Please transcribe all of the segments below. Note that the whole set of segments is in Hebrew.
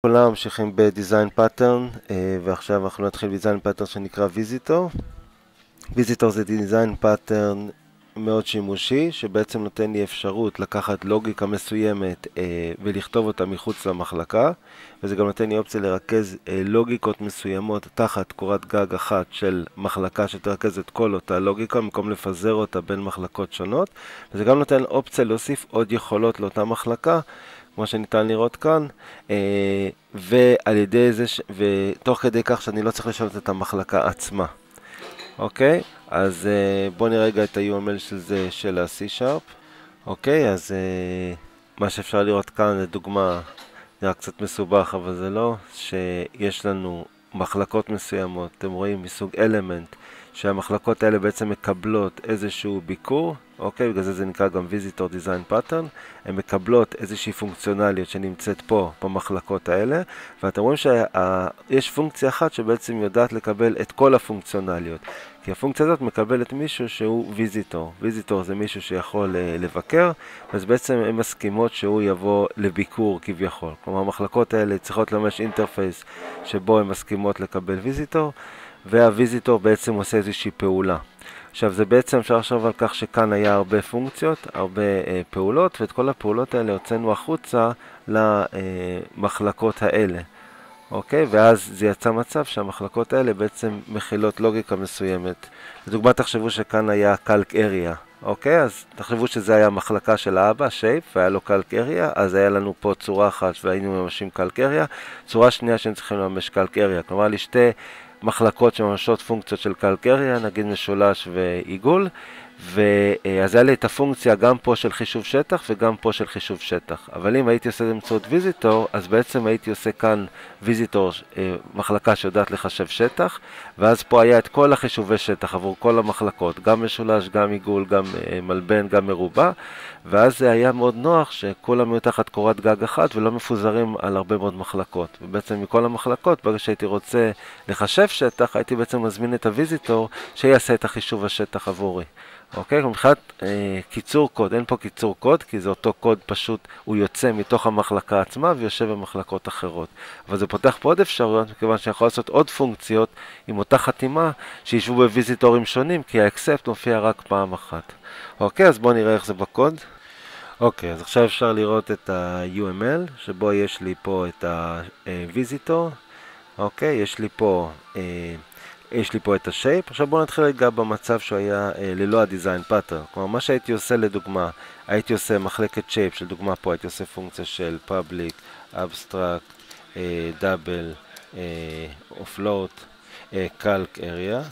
כולם ממשיכים בדיזיין פאטרן, ועכשיו אנחנו נתחיל בדיזיין פאטרן שנקרא ויזיטור. ויזיטור זה דיזיין פאטרן מאוד שימושי, שבעצם נותן לי אפשרות לקחת לוגיקה מסוימת ולכתוב אותה מחוץ למחלקה, וזה גם נותן לי אופציה לרכז לוגיקות מסוימות תחת קורת גג אחת של מחלקה שתרכז את כל אותה לוגיקה, במקום לפזר אותה בין מחלקות שונות, וזה גם נותן אופציה להוסיף עוד יכולות לאותה מחלקה, כמו שניתן לראות כאן, ועל ידי זה, ותוך כדי כך שאני לא צריך לשנות את המחלקה עצמה. אוקיי? אז בואו נראה רגע את ה-UML של זה, של ה-C#. אוקיי? אז מה שאפשר לראות כאן, לדוגמה, נראה קצת מסובך, אבל זה לא, שיש לנו מחלקות מסוימות, אתם רואים מסוג אלמנט, שהמחלקות האלה בעצם מקבלות איזשהו ביקור, אוקיי? בגלל זה נקרא גם Visitor Design Pattern, הן מקבלות איזושהי פונקציונליות שנמצאת פה במחלקות האלה, ואתם רואים שיש פונקציה אחת שבעצם יודעת לקבל את כל הפונקציונליות, כי הפונקציה הזאת מקבלת מישהו שהוא ויזיטור. ויזיטור זה מישהו שיכול לבקר, אז בעצם הן מסכימות שהוא יבוא לביקור כביכול. כלומר, המחלקות האלה צריכות למש אינטרפייס שבו הן מסכימות לקבל ויזיטור, והוויזיטור בעצם עושה איזושהי פעולה. עכשיו, זה בעצם אפשר לחשוב על כך שכאן היה הרבה פונקציות, הרבה פעולות, ואת כל הפעולות האלה הוצאנו החוצה למחלקות האלה. אוקיי? ואז זה יצא מצב שהמחלקות האלה בעצם מכילות לוגיקה מסוימת. לדוגמה, תחשבו שכאן היה קלק אריה. אוקיי? אז תחשבו שזה היה מחלקה של האבא, שייפ, והיה לו קלק אריה, אז היה לנו פה צורה אחת והיינו ממשים קלק אריה. צורה שנייה שהם צריכים לממש קלק אריה. כלומר, לשתי מחלקות שממשות פונקציות של קלק אריה, נגיד משולש ועיגול, ואז היה לי את הפונקציה גם פה של חישוב שטח וגם פה של חישוב שטח. אבל אם הייתי עושה באמצעות ויזיטור, אז בעצם הייתי עושה כאן ויזיטור, מחלקה שיודעת לחשב שטח, ואז פה היה את כל החישובי שטח עבור כל המחלקות, גם משולש, גם עיגול, גם מלבן, גם מרובע, ואז זה היה מאוד נוח שכולם היו תחת קורת גג אחת ולא מפוזרים על הרבה מאוד מחלקות. ובעצם מכל המחלקות, ברגע שהייתי רוצה לחשב שטח, הייתי בעצם מזמין את הוויזיטור שיעשה את החישוב השטח עבורי. אוקיי? מבחינת קיצור קוד, אין פה קיצור קוד, כי זה אותו קוד פשוט, הוא יוצא מתוך המחלקה עצמה ויושב במחלקות אחרות. אבל זה פותח פה עוד אפשרויות, מכיוון שאני יכול לעשות עוד פונקציות עם אותה חתימה שישבו בוויזיטורים שונים, כי ה-accept מופיע רק פעם אחת. אוקיי? אז בואו נראה איך זה בקוד. אוקיי, אז עכשיו אפשר לראות את ה-UML, שבו יש לי פה את ה-visitor. אוקיי? יש לי פה את השייפ. עכשיו בואו נתחיל רגע במצב שהוא היה ללא הדיזיין פאטרן. כלומר, מה שהייתי עושה לדוגמה, הייתי עושה מחלקת שייפ, של דוגמה פה הייתי עושה פונקציה של public, abstract, double, או float, calc area.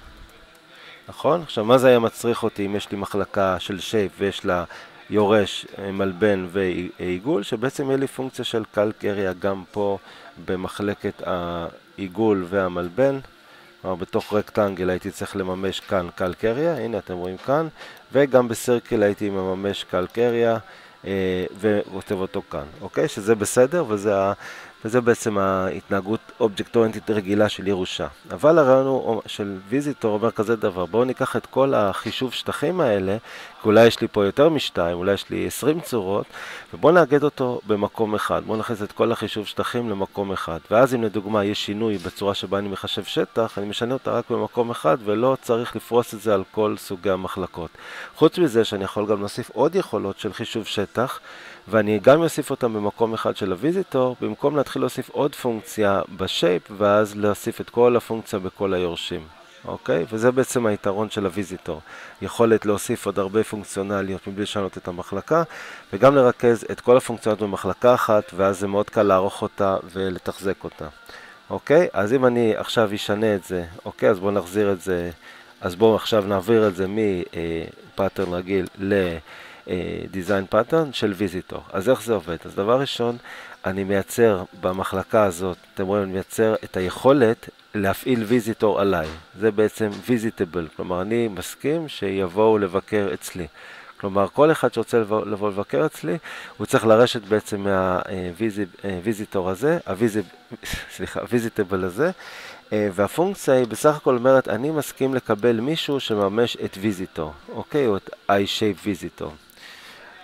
נכון? עכשיו, מה זה היה מצריך אותי אם יש לי מחלקה של שייפ ויש לה יורש, מלבן ועיגול, שבעצם יהיה לי פונקציה של calc area גם פה במחלקת העיגול והמלבן. כלומר, בתוך רקטנגל הייתי צריך לממש כאן קלק אריה, הנה אתם רואים כאן, וגם בסרקל הייתי מממש קלק אריה וכותב אותו כאן, אוקיי? שזה בסדר, וזה בעצם ההתנהגות אובייקט-אוריינטית רגילה של ירושה. אבל הרעיון של ויזיטור אומר כזה דבר, בואו ניקח את כל החישוב שטחים האלה, כי אולי יש לי פה יותר משתיים, אולי יש לי 20 צורות, ובואו נאגד אותו במקום אחד. בואו נכניס את כל החישוב שטחים למקום אחד. ואז אם לדוגמה יש שינוי בצורה שבה אני מחשב שטח, אני משנה אותה רק במקום אחד, ולא צריך לפרוס את זה על כל סוגי המחלקות. חוץ מזה שאני יכול גם להוסיף עוד יכולות של חישוב שטח, ואני גם אוסיף אותם במקום אחד של הוויזיטור, במקום להתחיל להוסיף עוד פונקציה בשייפ, ואז להוסיף את כל הפונקציה בכל היורשים. אוקיי? וזה בעצם היתרון של הוויזיטור. יכולת להוסיף עוד הרבה פונקציונליות מבלי לשנות את המחלקה, וגם לרכז את כל הפונקציונות במחלקה אחת, ואז זה מאוד קל לערוך אותה ולתחזק אותה. אוקיי? אז אם אני עכשיו אשנה את זה, אוקיי? אז בואו נחזיר את זה, אז בואו עכשיו נעביר את זה מפאטרן רגיל דיזיין פאטרן של ויזיטור. אז איך זה עובד? אז דבר ראשון, אני מייצר במחלקה הזאת, אתם רואים, אני מייצר את היכולת להפעיל ויזיטור עליי. זה בעצם ויזיטבל, כלומר אני מסכים שיבואו לבקר אצלי. כלומר, כל אחד שרוצה לבוא לבקר אצלי, הוא צריך לרשת בעצם מהוויזיטור הזה, הוויזיטבל הזה, והפונקציה היא בסך הכל אומרת, אני מסכים לקבל מישהו שממש את ויזיטור, אוקיי? או את iShape ויזיטור.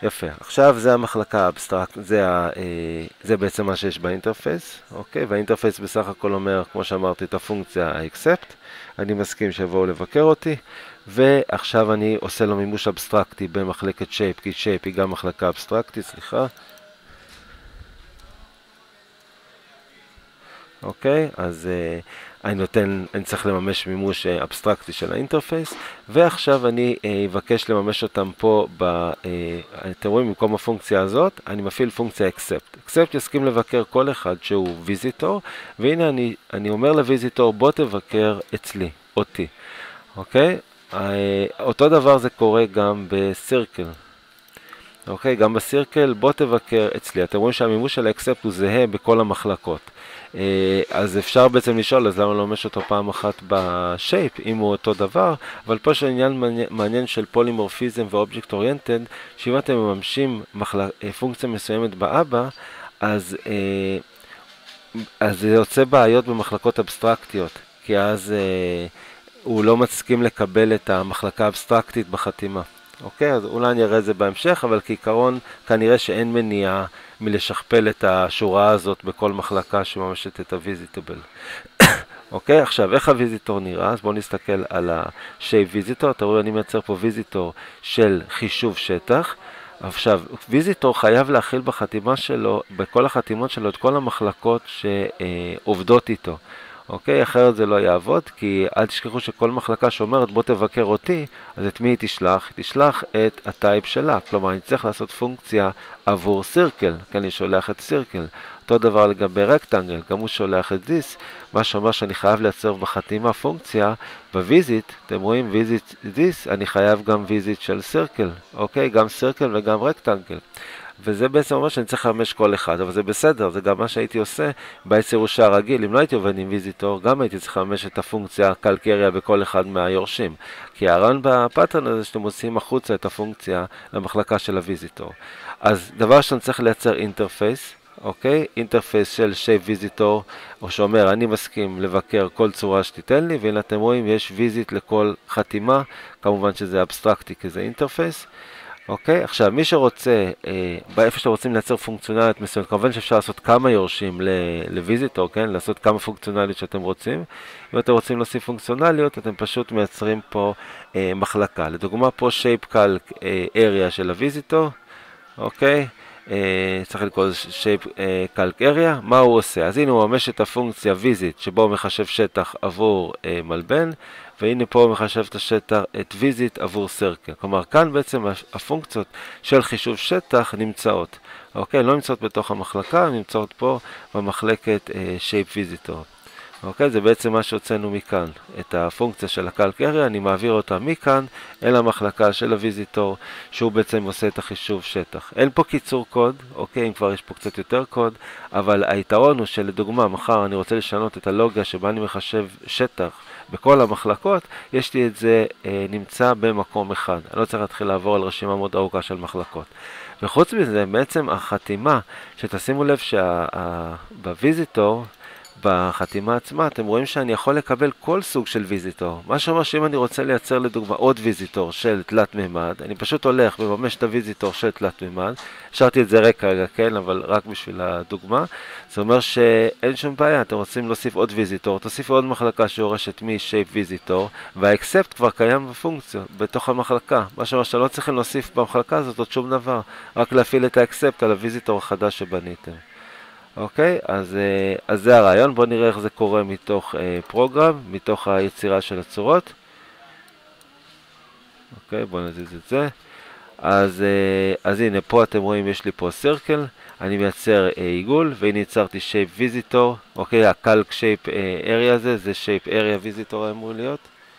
יפה. עכשיו זה המחלקה האבסטרקט, זה בעצם מה שיש באינטרפייס, אוקיי? והאינטרפייס בסך הכל אומר, כמו שאמרתי, את הפונקציה ה-accept. אני מסכים שיבואו לבקר אותי, ועכשיו אני עושה לו מימוש אבסטרקטי במחלקת shape, כי shape היא גם מחלקה אבסטרקטית, סליחה. אוקיי, אז אני צריך לממש מימוש אבסטרקטי של האינטרפייס, ועכשיו אני אבקש לממש אותם פה, אתם רואים, במקום הפונקציה הזאת, אני מפעיל פונקציה accept. accept יסכים לבקר כל אחד שהוא ויזיטור, והנה אני אומר לויזיטור, בוא תבקר אצלי, אותי. אוקיי? אותו דבר זה קורה גם בסירקל. אוקיי, גם בסירקל, בוא תבקר אצלי. אתם רואים שהמימוש של האקספט הוא זהה בכל המחלקות. אז אפשר בעצם לשאול, אז למה לא ממש אותו פעם אחת בשייפ, אם הוא אותו דבר, אבל פה יש עניין מעניין של פולימורפיזם ואובייקט אוריינטד, שאם אתם מממשים פונקציה מסוימת באבא, אז זה יוצא בעיות במחלקות אבסטרקטיות, כי אז הוא לא מסכים לקבל את המחלקה האבסטרקטית בחתימה. אוקיי, אז אולי אני אראה את זה בהמשך, אבל כעיקרון כנראה שאין מניעה מלשכפל את השורה הזאת בכל מחלקה שממשת את הוויזיטבל. אוקיי, עכשיו איך הוויזיטור נראה? אז בואו נסתכל על ה-shape ויזיטור. אתה רואה, אני מייצר פה ויזיטור של חישוב שטח. עכשיו, ויזיטור חייב להכיל בחתימה שלו, בכל החתימות שלו, את כל המחלקות שעובדות איתו. אוקיי, אחרת זה לא יעבוד, כי אל תשכחו שכל מחלקה שאומרת בוא תבקר אותי, אז את מי היא תשלח? היא תשלח את הטייפ שלה. כלומר, אני צריך לעשות פונקציה עבור סירקל, כי אני שולח את סירקל. אותו דבר לגבי רקטנגל, גם הוא שולח את this, מה שאומר שאני חייב לייצר בחתימה פונקציה, בוויזיט, אתם רואים ויזיט this, אני חייב גם ויזיט של סירקל, אוקיי? גם סירקל וגם רקטנגל. וזה בעצם אומר שאני צריך לממש כל אחד, אבל זה בסדר, זה גם מה שהייתי עושה בעץ ירושה הרגיל. אם לא הייתי עובד עם ויזיטור, גם הייתי צריך לממש את הפונקציה קלקריה בכל אחד מהיורשים. כי הרעיון בפאטרן הזה שאתם מוציאים החוצה את הפונקציה למחלקה של הוויזיטור. אז דבר שאני צריך לייצר אינטרפייס, אוקיי? אינטרפייס של shape ויזיטור, או שאומר אני מסכים לבקר כל צורה שתיתן לי, והנה אתם רואים יש ויזיט לכל חתימה, כמובן שזה אבסטרקטי כי זה אינטרפייס. אוקיי, עכשיו מי שרוצה, באיפה שאתם רוצים לייצר פונקציונליות מסוימת, כמובן שאפשר לעשות כמה יורשים לוויזיטור, כן? לעשות כמה פונקציונליות שאתם רוצים. אם אתם רוצים להוסיף פונקציונליות, אתם פשוט מייצרים פה מחלקה. לדוגמה פה shape calc area של הוויזיטור, אוקיי? צריך לקרוא לזה shape calc area. מה הוא עושה? אז הנה הוא ממש את הפונקציה visit, שבו הוא מחשב שטח עבור מלבן, והנה פה הוא מחשב את השטח, את visit עבור circle. כלומר, כאן בעצם הפונקציות של חישוב שטח נמצאות. אוקיי, לא נמצאות בתוך המחלקה, נמצאות פה במחלקת shape visitor. אוקיי, זה בעצם מה שהוצאנו מכאן. את הפונקציה של הקלק אריה, אני מעביר אותה מכאן אל המחלקה של הוויזיטור, שהוא בעצם עושה את החישוב שטח. אין פה קיצור קוד, אוקיי, אם כבר יש פה קצת יותר קוד, אבל היתרון הוא שלדוגמה, מחר אני רוצה לשנות את הלוגיה שבה אני מחשב שטח בכל המחלקות, יש לי את זה נמצא במקום אחד. אני לא צריך להתחיל לעבור על רשימה מאוד ארוכה של מחלקות. וחוץ מזה, בעצם החתימה, שתשימו לב שבוויזיטור, בחתימה עצמה, אתם רואים שאני יכול לקבל כל סוג של ויזיטור. מה שאומר שאם אני רוצה לייצר לדוגמה עוד ויזיטור של תלת מימד, אני פשוט הולך וממש את הוויזיטור של תלת מימד. השארתי את זה ריק כרגע, כן, אבל רק בשביל הדוגמה. זה אומר שאין שום בעיה, אתם רוצים להוסיף עוד ויזיטור, תוסיפו עוד מחלקה שיורשת מ-shape ויזיטור, והאקספט כבר קיים בפונקציה, בתוך המחלקה. מה שאומר שלא צריכים להוסיף במחלקה הזאת עוד שום דבר, רק להפעיל את האקספט על הוויזיטור החדש שבניתם. אוקיי, אז זה הרעיון. בואו נראה איך זה קורה מתוך פרוגרם, מתוך היצירה של הצורות. אוקיי, בואו נזיז את זה. אז הנה, פה אתם רואים, יש לי פה סירקל, אני מייצר עיגול, והנה יצרתי shape visitor. אוקיי, הקלק shape area הזה, זה shape area visitor אמור להיות.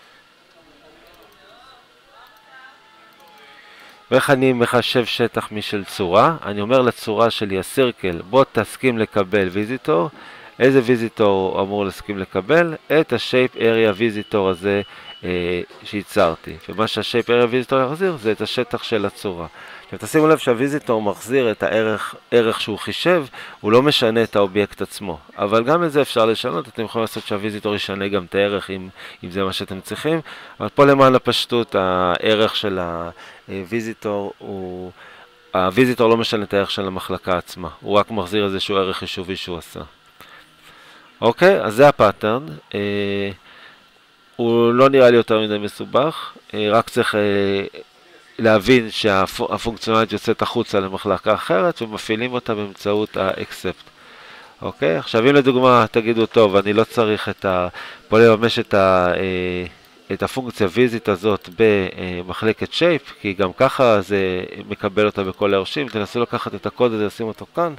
ואיך אני מחשב שטח משל צורה? אני אומר לצורה שלי, הסירקל, בוא תסכים לקבל ויזיטור. איזה ויזיטור הוא אמור להסכים לקבל? את ה-shape area ויזיטור הזה שיצרתי. ומה שה-shape area ויזיטור יחזיר זה את השטח של הצורה. עכשיו תשימו לב שהוויזיטור מחזיר את הערך שהוא חישב, הוא לא משנה את האובייקט עצמו. אבל גם את זה אפשר לשנות, אתם יכולים לעשות שהוויזיטור ישנה גם את הערך אם זה מה שאתם צריכים. אבל פה למען הפשטות, הערך של הוויזיטור הוא הוויזיטור לא משנה את הערך של המחלקה עצמה, הוא רק מחזיר איזשהו ערך חישובי שהוא עשה. אוקיי, אז זה הפאטרן. הוא לא נראה לי יותר מדי מסובך, רק צריך להבין שהפונקציונלית יוצאת החוצה למחלקה אחרת ומפעילים אותה באמצעות ה-accept. אוקיי, עכשיו אם לדוגמה תגידו, טוב, אני לא צריך בוא לממש את הפונקציה ויזית הזאת במחלקת shape, כי גם ככה זה מקבל אותה בכל היורשים. תנסו לקחת את הקוד הזה, לשים אותו כאן.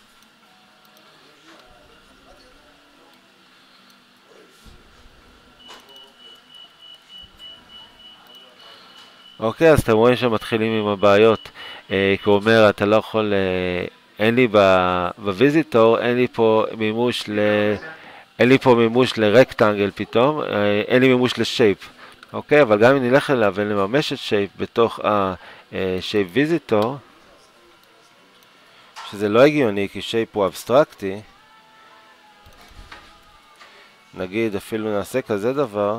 אוקיי, אז אתם רואים שמתחילים עם הבעיות, כי הוא אומר, אתה לא יכול, אין לי בוויזיטור, אין לי פה מימוש לרקטנגל פתאום, אין לי מימוש לשייפ. אוקיי, אבל גם אם נלך אליו ונממש את שייפ בתוך השייפ ויזיטור, שזה לא הגיוני כי שייפ הוא אבסטרקטי, נגיד אפילו נעשה כזה דבר,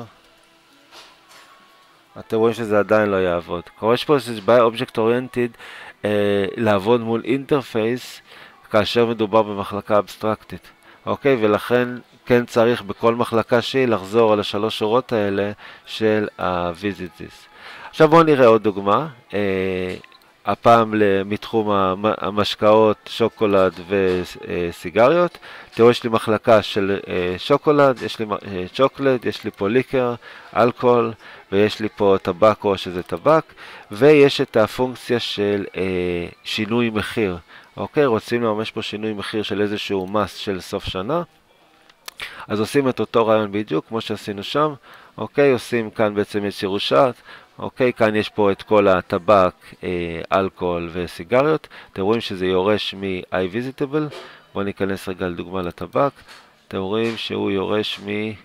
אתם רואים שזה עדיין לא יעבוד. כלומר, יש פה איזושהי בעיה אובייקט אוריינטד לעבוד מול אינטרפייס כאשר מדובר במחלקה אבסטרקטית. אוקיי, ולכן כן צריך בכל מחלקה שהיא לחזור על השלוש שורות האלה של ה-visits. עכשיו בואו נראה עוד דוגמה. הפעם מתחום המשקאות, שוקולד וסיגריות. תראו, יש לי מחלקה של שוקולד, יש לי צ'וקולד, יש לי פה ליקר, אלכוהול, ויש לי פה טבקו שזה טבק, ויש את הפונקציה של שינוי מחיר. אוקיי, רוצים לממש פה שינוי מחיר של איזשהו מס של סוף שנה, אז עושים את אותו רעיון בדיוק כמו שעשינו שם. אוקיי, עושים כאן בעצם יצירו שעת. אוקיי, כאן יש פה את כל הטבק, אלכוהול וסיגריות. אתם רואים שזה יורש מ-iVisitable. בואו ניכנס רגע לדוגמה לטבק. אתם רואים שהוא יורש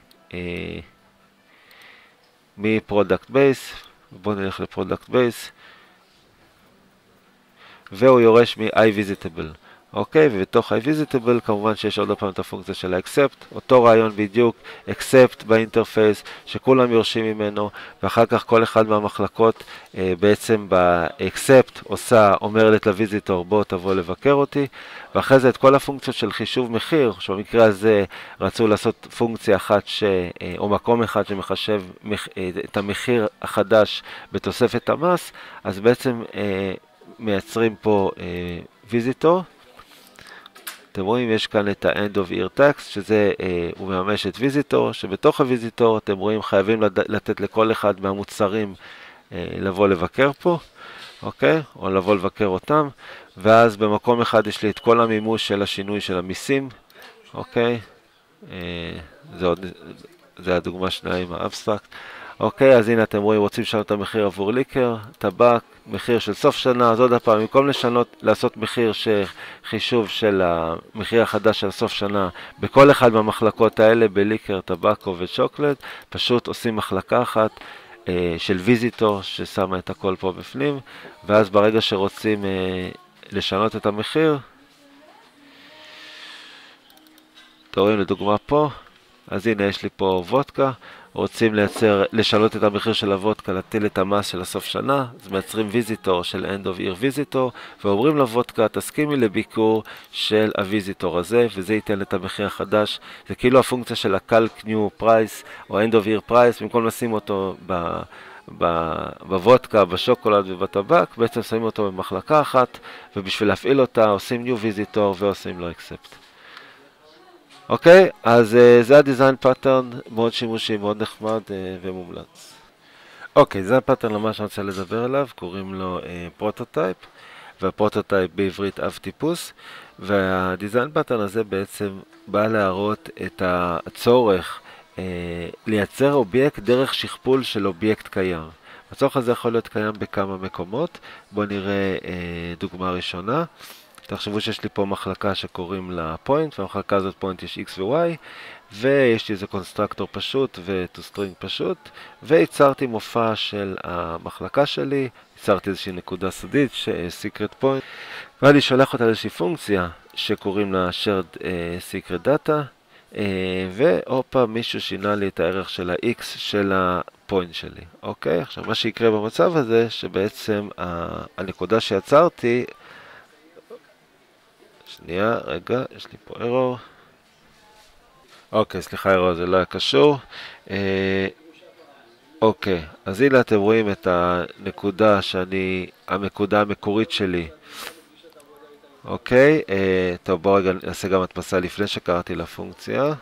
מ-Product Base. בואו נלך ל-Product Base. והוא יורש מ-iVisitable. אוקיי, ובתוך iVisitable כמובן שיש עוד פעם את הפונקציה של ה-accept, אותו רעיון בדיוק, accept באינטרפייס, שכולם יורשים ממנו, ואחר כך כל אחד מהמחלקות בעצם ב-accept אומרת לוויזיטור, בוא תבוא לבקר אותי, ואחרי זה את כל הפונקציות של חישוב מחיר, שבמקרה הזה רצו לעשות פונקציה אחת או מקום אחד שמחשב את המחיר החדש בתוספת המס, אז בעצם מייצרים פה ויזיטור. אתם רואים, יש כאן את ה-end of year tax, שזה, הוא מממש את ויזיטור, שבתוך הוויזיטור אתם רואים חייבים לתת לכל אחד מהמוצרים לבוא לבקר פה, אוקיי? או לבוא לבקר אותם, ואז במקום אחד יש לי את כל המימוש של השינוי של המיסים, אוקיי? זה הדוגמה שנייה עם האבסטרקט. אוקיי, אז הנה אתם רואים, רוצים לשנות את המחיר עבור ליקר, טבק, מחיר של סוף שנה, אז עוד הפעם, במקום לעשות מחיר חישוב של המחיר החדש של סוף שנה, בכל אחד מהמחלקות האלה, בליקר, טבקו ושוקולד, פשוט עושים מחלקה אחת של ויזיטור ששמה את הכל פה בפנים, ואז ברגע שרוצים לשנות את המחיר, אתם רואים לדוגמה פה, אז הנה יש לי פה וודקה, רוצים לשנות את המחיר של הוודקה, להטיל את המס של הסוף שנה, אז מייצרים ויזיטור של end of year ויזיטור, ואומרים לוודקה, תסכימי לביקור של הוויזיטור הזה, וזה ייתן את המחיר החדש. זה כאילו הפונקציה של ה-calc new price, או end of year price, במקום לשים אותו בוודקה, בשוקולד ובטבק, בעצם שמים אותו במחלקה אחת, ובשביל להפעיל אותה עושים new ויזיטור ועושים לו accept. אוקיי, אז זה הדיזיין פאטרן, מאוד שימושי, מאוד נחמד ומומלץ. אוקיי, זה הפאטרן למה שאני רוצה לדבר עליו, קוראים לו פרוטוטייפ, והפרוטוטייפ בעברית אב טיפוס, והדיזיין פאטרן הזה בעצם בא להראות את הצורך לייצר אובייקט דרך שכפול של אובייקט קיים. הצורך הזה יכול להיות קיים בכמה מקומות, בואו נראה דוגמה ראשונה. תחשבו שיש לי פה מחלקה שקוראים לה point, והמחלקה הזאת point יש x ו-y, ויש לי איזה קונסטרקטור פשוט ו-toString פשוט, ויצרתי מופע של המחלקה שלי, יצרתי איזושהי נקודה סודית, secret point, ואני שולח אותה לאיזושהי פונקציה שקוראים לה shared secret data, ואופה מישהו שינה לי את הערך של ה-x של הפוינט שלי. אוקיי, עכשיו מה שיקרה במצב הזה, שבעצם הנקודה שיצרתי, שנייה, רגע, יש לי פה error. אוקיי, סליחה, error, זה לא היה קשור. אוקיי, אז הנה אתם רואים את הנקודה הנקודה המקורית שלי. אוקיי, טוב, בואו רגע נעשה גם הדפסה לפני שקראתי לפונקציה.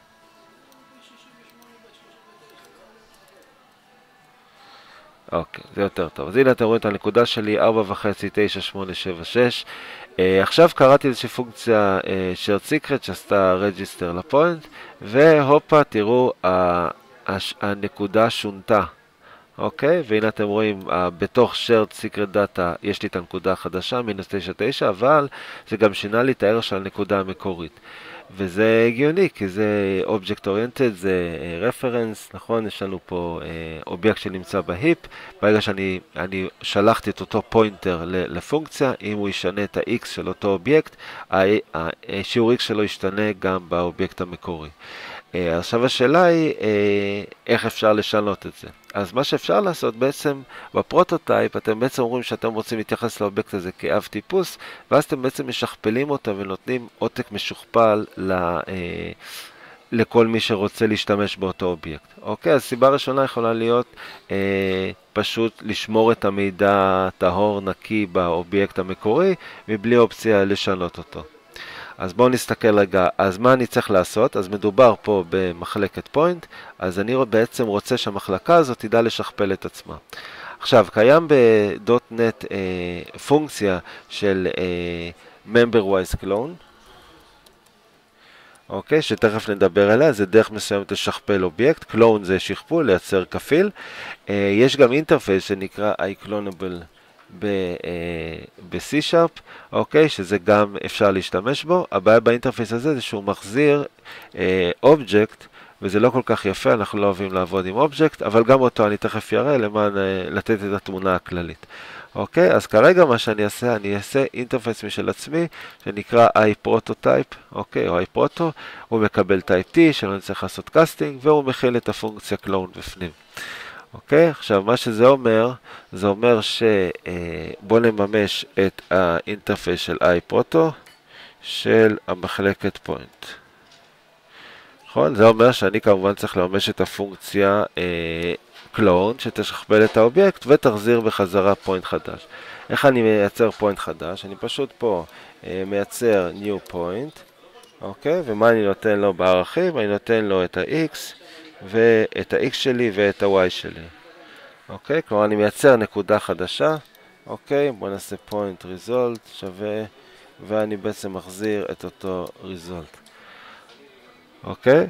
אוקיי, זה יותר טוב. אז הנה אתם רואים את הנקודה שלי, 4.59876. עכשיו קראתי איזושהי פונקציה shared secret שעשתה register לפוינט, והופה, תראו, הנקודה שונתה. אוקיי, והנה אתם רואים, בתוך shared secret data יש לי את הנקודה החדשה, מינוס 99, אבל זה גם שינה לי את הערך של הנקודה המקורית. וזה הגיוני, כי זה Object Oriented, זה Reference, נכון? יש לנו פה אובייקט שנמצא בהיפ, ברגע שאני שלחתי את אותו פוינטר לפונקציה, אם הוא ישנה את ה-X של אותו אובייקט, השיעור X שלו ישתנה גם באובייקט המקורי. עכשיו השאלה היא איך אפשר לשנות את זה. אז מה שאפשר לעשות בעצם בפרוטוטייפ, אתם בעצם אומרים שאתם רוצים להתייחס לאובייקט הזה כאב טיפוס, ואז אתם בעצם משכפלים אותו ונותנים עותק משוכפל לכל מי שרוצה להשתמש באותו אובייקט. אוקיי, אז סיבה ראשונה יכולה להיות פשוט לשמור את המידע טהור נקי באובייקט המקורי, מבלי אופציה לשנות אותו. אז בואו נסתכל רגע, אז מה אני צריך לעשות? אז מדובר פה במחלקת פוינט, אז אני בעצם רוצה שהמחלקה הזאת תדע לשכפל את עצמה. עכשיו, קיים ב.NET פונקציה של member-wise clone, אוקיי, שתכף נדבר עליה, זה דרך מסוימת לשכפל אובייקט, קלון זה שכפול, לייצר כפיל. יש גם אינטרפייס שנקרא iClonable ב-C#, אוקיי, שזה גם אפשר להשתמש בו. הבעיה באינטרפייס הזה זה שהוא מחזיר אובייקט, וזה לא כל כך יפה, אנחנו לא אוהבים לעבוד עם אובייקט, אבל גם אותו אני תכף יראה למען לתת את התמונה הכללית. אוקיי, אז כרגע מה שאני אעשה, אני אעשה אינטרפייס משל עצמי, שנקרא iPrototype, אוקיי, או iProto, הוא מקבל טייפ T, שלא נצטרך לעשות קאסטינג, והוא מכיל את הפונקציה קלון בפנים. אוקיי, עכשיו מה שזה אומר, זה אומר שבוא נממש את האינטרפייס של iProto, של המחלקת פוינט. נכון? זה אומר שאני כמובן צריך לממש את הפונקציה קלון, שתשכפל את האובייקט ותחזיר בחזרה פוינט חדש. איך אני מייצר פוינט חדש? אני פשוט פה מייצר new point, אוקיי? ומה אני נותן לו בערכים? אני נותן לו את ה-x ואת ה-x שלי ואת ה-y שלי. אוקיי? כלומר אני מייצר נקודה חדשה, אוקיי? בוא נעשה point result שווה, ואני בעצם מחזיר את אותו result. אוקיי?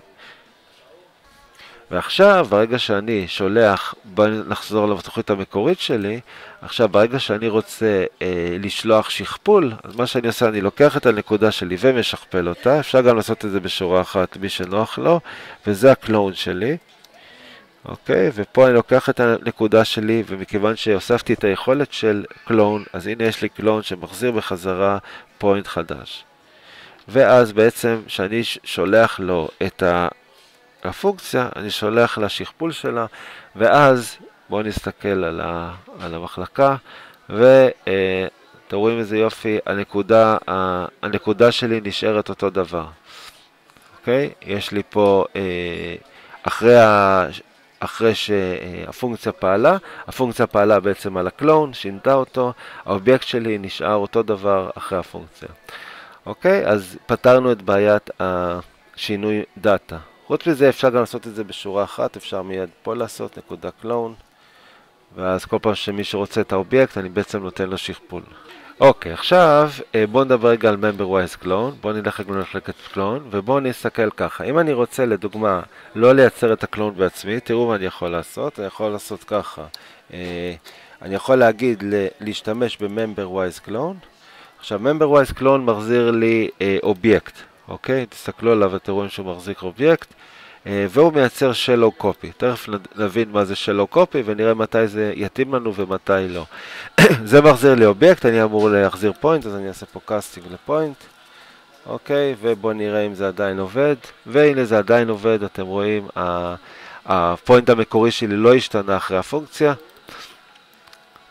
ועכשיו, ברגע שאני שולח, בוא נחזור לתוכנית המקורית שלי, עכשיו ברגע שאני רוצה לשלוח שכפול, אז מה שאני עושה, אני לוקח את הנקודה שלי ומשכפל אותה, אפשר גם לעשות את זה בשורה אחת, מי שנוח לו, וזה הקלון שלי. אוקיי, ופה אני לוקח את הנקודה שלי, ומכיוון שהוספתי את היכולת של קלון, אז הנה יש לי קלון שמחזיר בחזרה פוינט חדש. ואז בעצם שאני שולח לו את הפונקציה, אני שולח לשכפול שלה, ואז בואו נסתכל על המחלקה, ואתם רואים איזה יופי, הנקודה שלי נשארת אותו דבר. אוקיי? יש לי פה, אחרי שהפונקציה פעלה, הפונקציה פעלה בעצם על הקלון, שינתה אותו, האובייקט שלי נשאר אותו דבר אחרי הפונקציה. אוקיי? אז פתרנו את בעיית השינוי דאטה. חוץ מזה אפשר גם לעשות את זה בשורה אחת, אפשר מיד פה לעשות נקודה קלון, ואז כל פעם שמי שרוצה את האובייקט, אני בעצם נותן לו שכפול. אוקיי, עכשיו בואו נדבר רגע על member-wise clone, בואו נלך למחלקת קלון, ובואו נסתכל ככה. אם אני רוצה לדוגמה לא לייצר את הקלון בעצמי, תראו מה אני יכול לעשות. אני יכול לעשות ככה, אני יכול להגיד להשתמש ב-member-wise clone. עכשיו member-wise clone מחזיר לי אובייקט, אוקיי? תסתכלו עליו ואתם רואים שהוא מחזיק אובייקט, והוא מייצר shallow copy. תכף נבין מה זה shallow copy ונראה מתי זה יתאים לנו ומתי לא. זה מחזיר לי אובייקט, אני אמור להחזיר פוינט, אז אני אעשה פה casting לפוינט. אוקיי, ובואו נראה אם זה עדיין עובד. והנה זה עדיין עובד, אתם רואים, הפוינט המקורי שלי לא השתנה אחרי הפונקציה.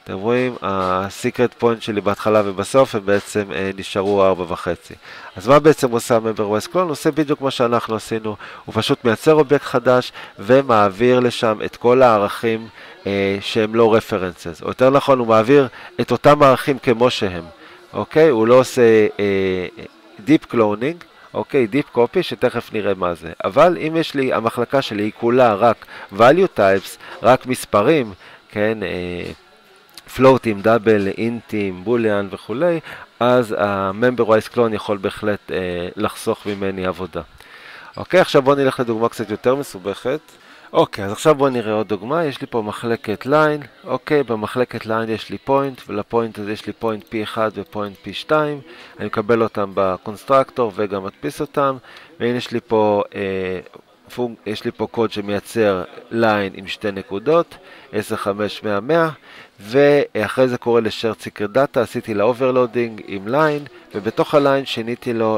אתם רואים, ה-secret point שלי בהתחלה ובסוף הם בעצם נשארו 4.5. אז מה בעצם עושה member-wise clone? הוא עושה בדיוק מה שאנחנו עשינו, הוא פשוט מייצר אובייקט חדש ומעביר לשם את כל הערכים שהם לא references, או יותר נכון הוא מעביר את אותם הערכים כמו שהם, אוקיי? הוא לא עושה deep cloning, אוקיי, deep copy שתכף נראה מה זה, אבל אם יש לי, המחלקה שלי היא כולה רק value types, רק מספרים, כן, פלוטים, דאבל, אינטים, בוליאן וכולי, אז ה-member-wise clone יכול בהחלט לחסוך ממני עבודה. אוקיי, עכשיו בואו נלך לדוגמה קצת יותר מסובכת. אוקיי, אז עכשיו בואו נראה עוד דוגמה. יש לי פה מחלקת line. אוקיי, במחלקת line יש לי point, ולפוינט הזה יש לי point P1 ופוינט P2. אני מקבל אותם בקונסטרקטור וגם מדפיס אותם. והנה יש לי פה יש לי פה קוד שמייצר line עם שתי נקודות, 10, 5, 100, 100, ואחרי זה קורא ל-shared secret data, עשיתי לה overloading עם line, ובתוך הליין שיניתי לו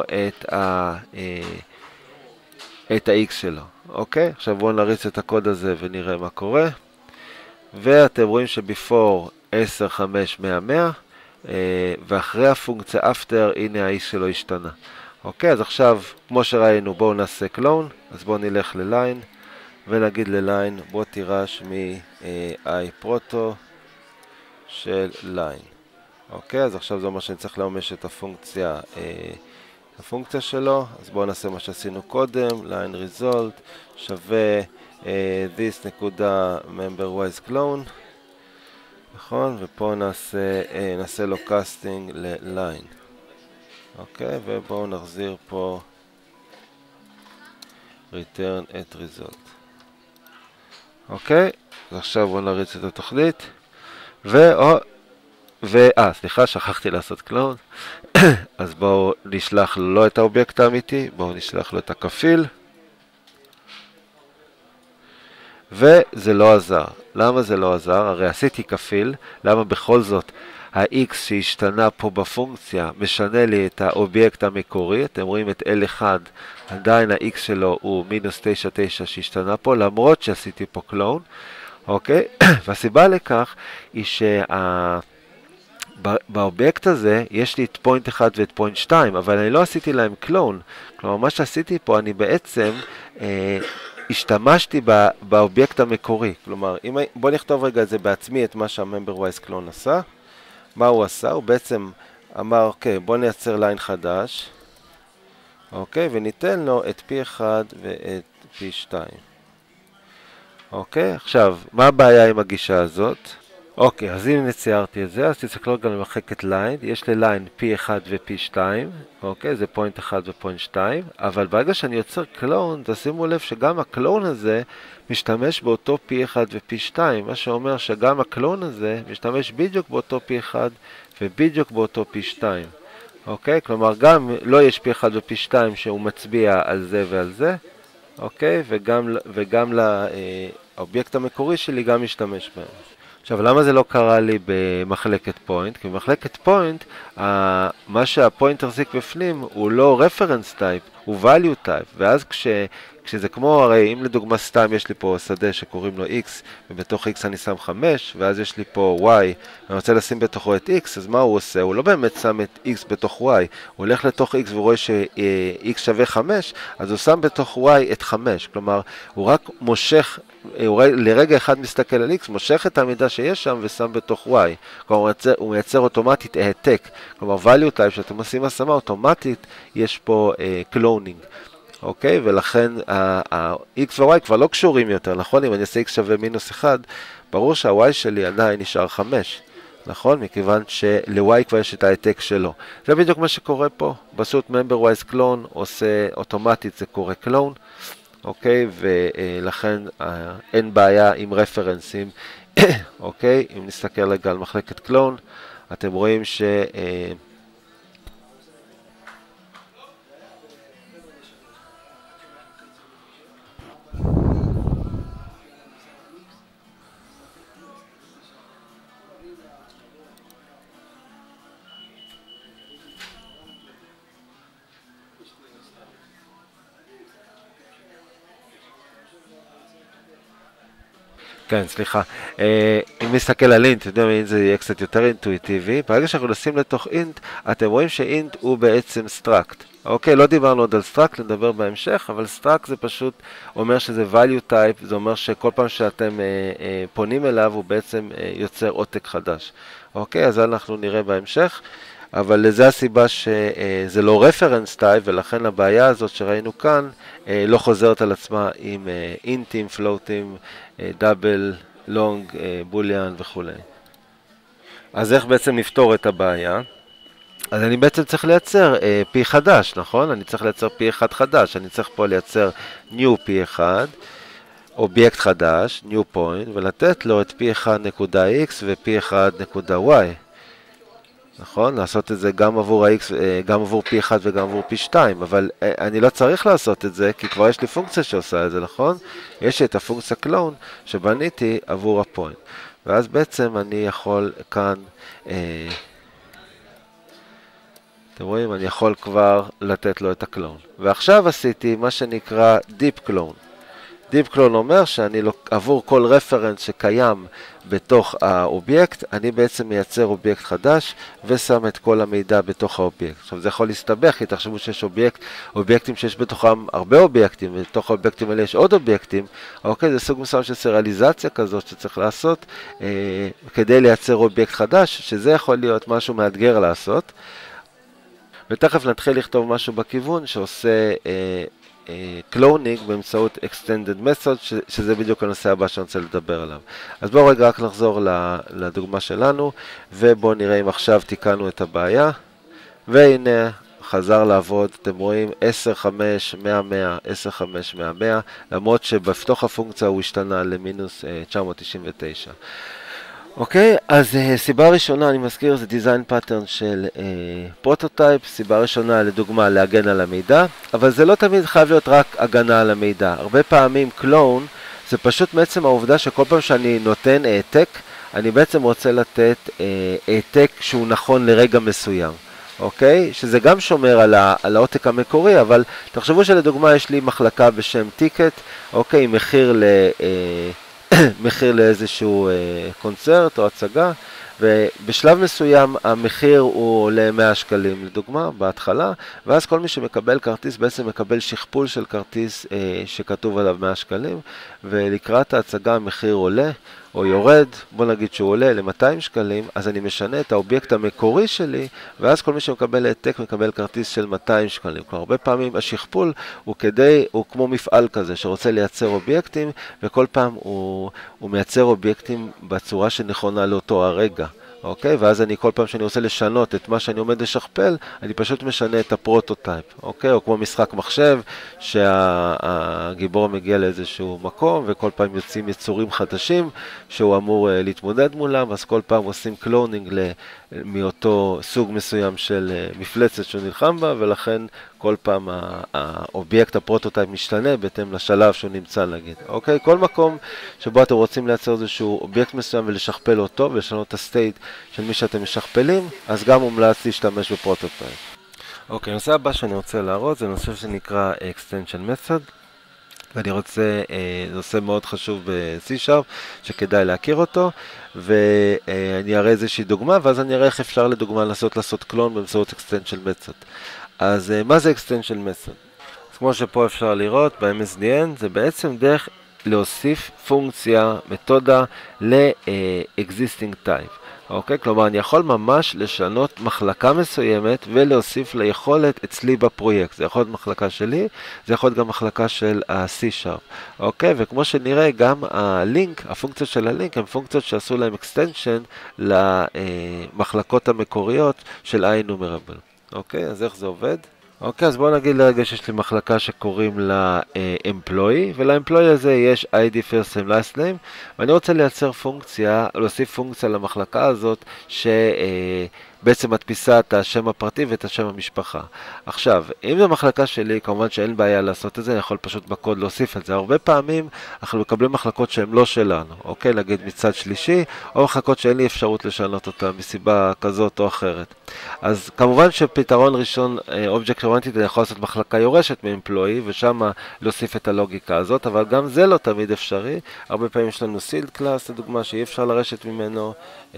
את ה-x שלו. אוקיי? עכשיו בואו נריץ את הקוד הזה ונראה מה קורה. ואתם רואים שבפור 10, 5, 100, 100, ואחרי הפונקציה after, הנה ה-x שלו השתנה. אוקיי, אז עכשיו, כמו שראינו, בואו נעשה קלון, אז בואו נלך לליין, ונגיד לליין, בוא תירש מ-i-proto של ליין. אוקיי, אז עכשיו זה אומר שאני צריך לממש את הפונקציה שלו, אז בואו נעשה מה שעשינו קודם, line result שווה this נקודה member-wise clone, נכון? ופה נעשה לו casting לליין. אוקיי, ובואו נחזיר פה return at result. אוקיי, אז עכשיו בואו נריץ את התוכנית. סליחה, שכחתי לעשות קלון. אז בואו נשלח לו לא את האובייקט האמיתי, בואו נשלח לו את הכפיל. וזה לא עזר. למה זה לא עזר? הרי עשיתי כפיל, למה בכל זאת ה-x שהשתנה פה בפונקציה משנה לי את האובייקט המקורי, אתם רואים את L1, עדיין ה-x שלו הוא מינוס 99 שהשתנה פה, למרות שעשיתי פה קלון, אוקיי? והסיבה לכך היא באובייקט הזה יש לי את פוינט 1 ואת פוינט 2, אבל אני לא עשיתי להם קלון, כלומר מה שעשיתי פה אני בעצם השתמשתי באובייקט המקורי, כלומר בוא נכתוב רגע את זה בעצמי את מה שה-member-wise clone עשה. מה הוא עשה? הוא בעצם אמר, אוקיי, בוא נייצר ליין חדש, אוקיי, וניתן לו את P1 ואת P2. אוקיי, עכשיו, מה הבעיה עם הגישה הזאת? אוקיי, אז אם ציירתי את זה, אז תסתכלו גם למחלקת ליין, יש לי ליין P1 ו-P2, אוקיי, זה פוינט 1 ופוינט 2, אבל ברגע שאני יוצר קלון, תשימו לב שגם הקלון הזה משתמש באותו P1 ו-P2, מה שאומר שגם הקלון הזה משתמש בדיוק באותו P1 ובדיוק באותו P2, אוקיי, כלומר גם לא יש P1 ו-P2 שהוא מצביע על זה ועל זה, אוקיי, וגם לאובייקט המקורי שלי גם משתמש בהם. עכשיו, למה זה לא קרה לי במחלקת פוינט? כי במחלקת פוינט, מה שהפוינט החזיק בפנים הוא לא reference type, הוא value type, ואז כשזה כמו, הרי אם לדוגמה סתם יש לי פה שדה שקוראים לו x, ובתוך x אני שם 5, ואז יש לי פה y, ואני רוצה לשים בתוכו את x, אז מה הוא עושה? הוא לא באמת שם את x בתוך y, הוא הולך לתוך x ורואה ש-x שווה 5, אז הוא שם בתוך y את 5, כלומר, הוא רק מושך, הוא לרגע אחד מסתכל על x, מושך את המידע שיש שם ושם בתוך y, כלומר, הוא מייצר אוטומטית העתק, כלומר, value type שאתם עושים השמה, אוטומטית יש פה cloning. אוקיי, ולכן ה-x ו-y כבר לא קשורים יותר, נכון? אם אני אעשה x שווה מינוס 1, ברור שה-y שלי עדיין נשאר 5, נכון? מכיוון של-y כבר יש את העתק שלו. זה בדיוק מה שקורה פה. פשוט member-wise clone עושה אוטומטית, זה קורה clone, אוקיי? ולכן אין בעיה עם רפרנסים, אוקיי? אם נסתכל רגע על מחלקת clone, אתם רואים ש... כן, סליחה. אם נסתכל על אינט, יודעים אם זה יהיה קצת יותר אינטואיטיבי, ברגע שאנחנו נשים לתוך אינט, אתם רואים שאינט הוא בעצם סטרקט. אוקיי, לא דיברנו עוד על סטרקט, נדבר בהמשך, אבל סטרקט זה פשוט אומר שזה value type, זה אומר שכל פעם שאתם פונים אליו, הוא בעצם יוצר עותק חדש. אוקיי, אז אנחנו נראה בהמשך. אבל זה הסיבה שזה לא reference type, ולכן הבעיה הזאת שראינו כאן לא חוזרת על עצמה עם אינטים, פלוטים, דאבל, לונג, בוליאן וכו'. אז איך בעצם נפתור את הבעיה? אז אני בעצם צריך לייצר P חדש, נכון? אני צריך לייצר P1 חדש, אני צריך פה לייצר new P1, אובייקט חדש, new point, ולתת לו את P1.x ו-P1.y. נכון? לעשות את זה גם עבור ה-x, גם עבור P1 וגם עבור P2, אבל אני לא צריך לעשות את זה, כי כבר יש לי פונקציה שעושה את זה, נכון? יש את הפונקציה קלון שבניתי עבור הפוינט. ואז בעצם אני יכול כאן, אתם רואים, אני יכול כבר לתת לו את הקלון. ועכשיו עשיתי מה שנקרא Deep Clone. Deep Clone אומר שאני עבור כל רפרנס שקיים בתוך האובייקט, אני בעצם מייצר אובייקט חדש ושם את כל המידע בתוך האובייקט. עכשיו זה יכול להסתבך, כי תחשבו שיש אובייקטים שיש בתוכם הרבה אובייקטים, ובתוך האובייקטים האלה יש עוד אובייקטים. אוקיי, זה סוג מסוים של סריאליזציה כזאת שצריך לעשות כדי לייצר אובייקט חדש, שזה יכול להיות משהו מאתגר לעשות. ותכף נתחיל לכתוב משהו בכיוון שעושה קלונינג באמצעות extended method, שזה בדיוק הנושא הבא שאני רוצה לדבר עליו. אז בואו רגע רק נחזור לדוגמה שלנו, ובואו נראה אם עכשיו תיקנו את הבעיה. והנה, חזר לעבוד, אתם רואים 10, 5, 100, 100, 10, 5, 100, 100, למרות שבפתוח הפונקציה הוא השתנה למינוס 999. אוקיי, אז סיבה ראשונה, אני מזכיר, זה דיזיין פאטרן של פרוטוטייפ. סיבה ראשונה, לדוגמה, להגן על המידע, אבל זה לא תמיד חייב להיות רק הגנה על המידע. הרבה פעמים קלון זה פשוט בעצם העובדה שכל פעם שאני נותן העתק, אני בעצם רוצה לתת העתק שהוא נכון לרגע מסוים. אוקיי? שזה גם שומר על העותק המקורי, אבל תחשבו שלדוגמה יש לי מחלקה בשם טיקט, אוקיי, מחיר לאיזשהו קונצרט או הצגה, ובשלב מסוים המחיר הוא עולה 100 שקלים לדוגמה בהתחלה, ואז כל מי שמקבל כרטיס בעצם מקבל שכפול של כרטיס שכתוב עליו 100 שקלים, ולקראת ההצגה המחיר עולה או יורד, בוא נגיד שהוא עולה ל-200 שקלים, אז אני משנה את האובייקט המקורי שלי, ואז כל מי שמקבל העתק מקבל כרטיס של 200 שקלים. כלומר, הרבה פעמים השכפול הוא כמו מפעל כזה שרוצה לייצר אובייקטים, וכל פעם הוא מייצר אובייקטים בצורה שנכונה לאותו הרגע. אוקיי? ואז אני כל פעם שאני רוצה לשנות את מה שאני עומד לשכפל, אני פשוט משנה את הפרוטוטייפ. אוקיי? או כמו משחק מחשב, שהגיבור מגיע לאיזשהו מקום, וכל פעם יוצאים יצורים חדשים, שהוא אמור להתמודד מולם, אז כל פעם עושים קלונינג מאותו סוג מסוים של מפלצת שהוא נלחם בה, ולכן כל פעם האובייקט, הפרוטוטייפ משתנה בהתאם לשלב שהוא נמצא, נגיד. אוקיי? כל מקום שבו אתם רוצים לייצר איזשהו אובייקט מסוים ולשכפל אותו ולשנות את הסטייט של מי שאתם משכפלים, אז גם מומלץ להשתמש בפרוטוטייפ. אוקיי, הנושא הבא שאני רוצה להראות זה נושא שנקרא extension method. ואני רוצה, זה נושא מאוד חשוב ב-C# שכדאי להכיר אותו, ואני אראה איזושהי דוגמה, ואז אני אראה איך אפשר לדוגמה לעשות קלון באמצעות extension method. אז מה זה extension method? אז כמו שפה אפשר לראות, ב-MSDN זה בעצם דרך להוסיף פונקציה, מתודה, ל-existing type. אוקיי? כלומר, אני יכול ממש לשנות מחלקה מסוימת ולהוסיף ליכולת אצלי בפרויקט. זה יכול להיות מחלקה שלי, זה יכול להיות גם מחלקה של ה-C#. אוקיי? וכמו שנראה, גם הלינק, הפונקציות של הלינק, הן פונקציות שעשו להם extension למחלקות המקוריות של iNumerable. אוקיי? אז איך זה עובד? אוקיי, אז בואו נגיד לרגע שיש לי מחלקה שקוראים לה employee, ול-employee הזה יש ID first name last name, ואני רוצה לייצר פונקציה, להוסיף פונקציה למחלקה הזאת, בעצם מדפיסה את השם הפרטי ואת השם המשפחה. עכשיו, אם זו מחלקה שלי, כמובן שאין בעיה לעשות את זה, אני יכול פשוט בקוד להוסיף את זה. הרבה פעמים אנחנו מקבלים מחלקות שהן לא שלנו, אוקיי? נגיד מצד שלישי, או מחלקות שאין לי אפשרות לשנות אותה מסיבה כזאת או אחרת. אז כמובן שפתרון ראשון, Object Oriented, אני יכול לעשות מחלקה יורשת מ-Employee, ושם להוסיף את הלוגיקה הזאת, אבל גם זה לא תמיד אפשרי. הרבה פעמים יש לנו Sealed Class, לדוגמה, שאי אפשר לרשת ממנו,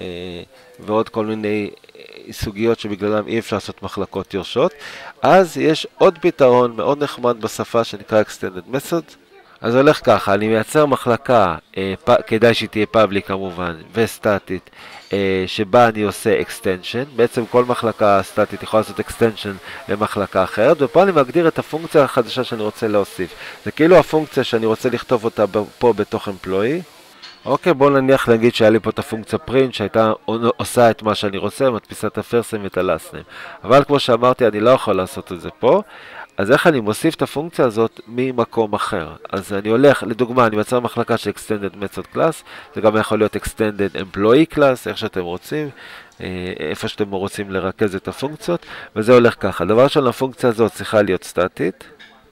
ועוד כל מיני סוגיות שבגללם אי אפשר לעשות מחלקות יורשות. אז יש עוד פתרון מאוד נחמד בשפה שנקרא Extended Method. אז הולך ככה, אני מייצר מחלקה, כדאי שהיא תהיה פאבליק כמובן, וסטטית, שבה אני עושה extension. בעצם כל מחלקה סטטית יכולה לעשות extension למחלקה אחרת, ופה אני מגדיר את הפונקציה החדשה שאני רוצה להוסיף. זה כאילו הפונקציה שאני רוצה לכתוב אותה פה בתוך employee. אוקיי, בואו נניח להגיד שהיה לי פה את הפונקציה print שהייתה עושה את מה שאני רוצה, מדפיסה את ה-first name ואת ה-last name. אבל כמו שאמרתי, אני לא יכול לעשות את זה פה. אז איך אני מוסיף את הפונקציה הזאת ממקום אחר? אז אני הולך, לדוגמה, אני מייצר מחלקה של Extended Method Class, זה גם יכול להיות Extended Employee Class, איך שאתם רוצים, איפה שאתם רוצים לרכז את הפונקציות, וזה הולך ככה. דבר ראשון, הפונקציה הזאת צריכה להיות סטטית,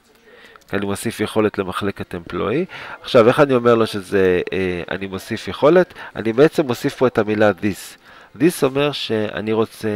כי אני מוסיף יכולת למחלקת Employee. עכשיו, איך אני אומר לו שזה, אני מוסיף יכולת? אני בעצם מוסיף פה את המילה this. this אומר שאני רוצה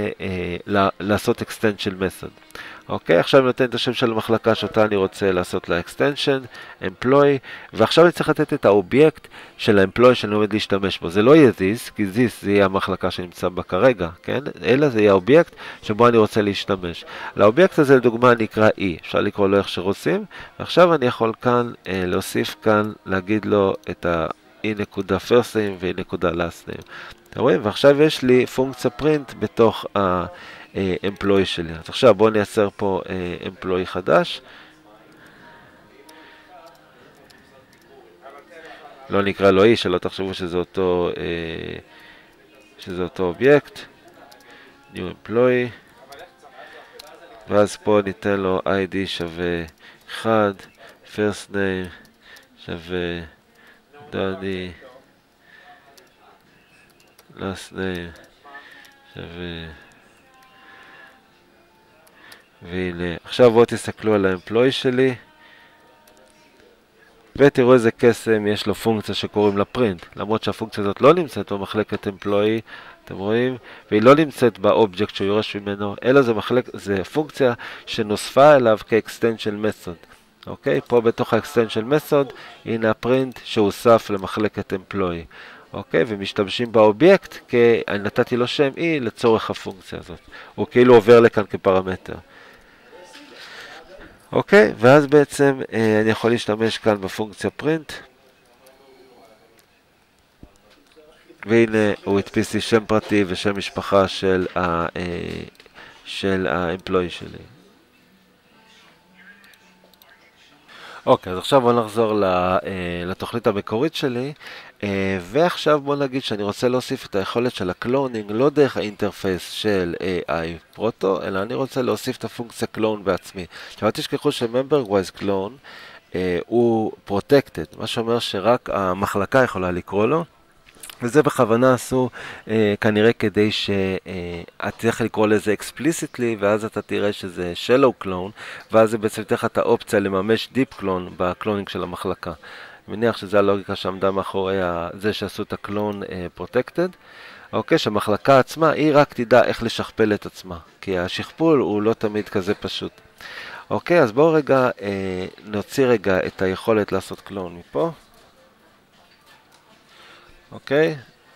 לעשות extension method. אוקיי, עכשיו אני נותן את השם של המחלקה שאותה אני רוצה לעשות לה extension, employee, ועכשיו אני צריך לתת את האובייקט של ה-employee שאני עומד להשתמש בו. זה לא יהיה this, כי this זה יהיה המחלקה שנמצא בה כרגע, כן? אלא זה יהיה האובייקט שבו אני רוצה להשתמש. לאובייקט הזה לדוגמה נקרא E, אפשר לקרוא לו איך שרוצים, ועכשיו אני יכול כאן להוסיף כאן, להגיד לו את ה-E.first name ו-E.last name. אתם רואים? ועכשיו יש לי פונקציה print בתוך ה-employee שלי. אז עכשיו בואו נייצר פה employee חדש. לא נקרא לו E, שלא תחשבו שזה אותו אובייקט. New employee. ואז פה ניתן לו ID שווה 1, first name שווה דני, last name שווה, והנה, עכשיו בואו תסתכלו על האמפלוי שלי, ותראו איזה קסם, יש לו פונקציה שקוראים לה print, למרות שהפונקציה הזאת לא נמצאת במחלקת אמפלוי, אתם רואים, והיא לא נמצאת באובייקט שהוא יורש ממנו, אלא זה פונקציה שנוספה אליו כ-extension method. אוקיי, פה בתוך ה-extension method, הנה הפרינט שהוסף למחלקת אמפלוי. אוקיי, ומשתמשים באובייקט, כי אני נתתי לו שם E לצורך הפונקציה הזאת. הוא כאילו עובר לכאן כפרמטר. אוקיי, ואז בעצם אני יכול להשתמש כאן בפונקציה print. והנה הוא הדפיס לי שם פרטי ושם משפחה של האמפלוי שלי. אוקיי, אז עכשיו בואו נחזור לתוכנית המקורית שלי, ועכשיו בואו נגיד שאני רוצה להוסיף את היכולת של הקלונינג, לא דרך האינטרפייס של AI פרוטו, אלא אני רוצה להוסיף את הפונקציה קלון בעצמי. עכשיו תשכחו ש-member-wise clone הוא protected, מה שאומר שרק המחלקה יכולה לקרוא לו, וזה בכוונה עשו כנראה כדי שאת תלך לקרוא לזה explicitly, ואז אתה תראה שזה shallow clone, ואז זה בעצם תלך את האופציה לממש deep clone בקלונינג של המחלקה. אני מניח שזו הלוגיקה שעמדה מאחורי זה שעשו את הקלון protected. אוקיי, שהמחלקה עצמה היא רק תדע איך לשכפל את עצמה, כי השכפול הוא לא תמיד כזה פשוט. אוקיי, אז בואו רגע נוציא רגע את היכולת לעשות קלון מפה. אוקיי.